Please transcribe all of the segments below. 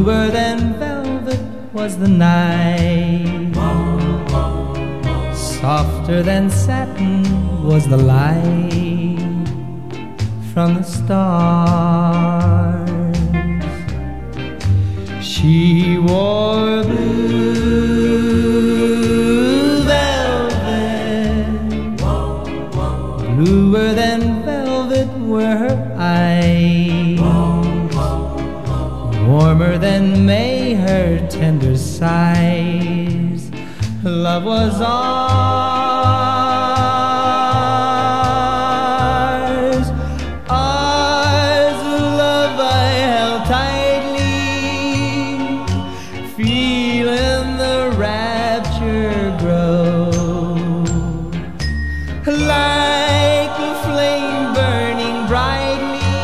Bluer than velvet was the night, softer than satin was the light from the stars. She wore blue velvet, bluer than velvet were her eyes, warmer than May her tender sighs. Love was ours, ours, love I held tightly, feeling the rapture grow, like a flame burning brightly.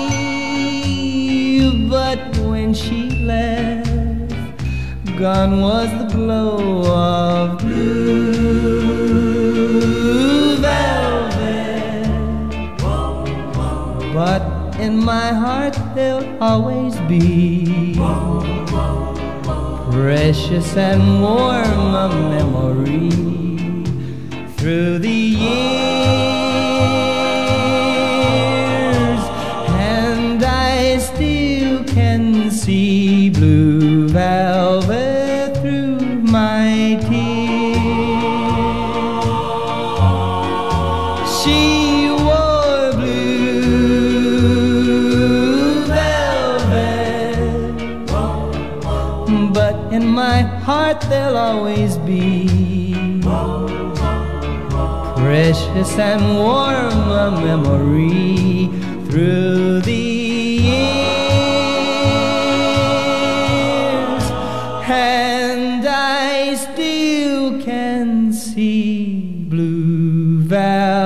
But when she left, gone was the glow of blue velvet. But in my heart there'll always be precious and warm a memory through the years, and I still can see blue velvet through my tears. She wore blue velvet, but in my heart there'll always be precious and warm a memory through the years, and I still can see blue velvet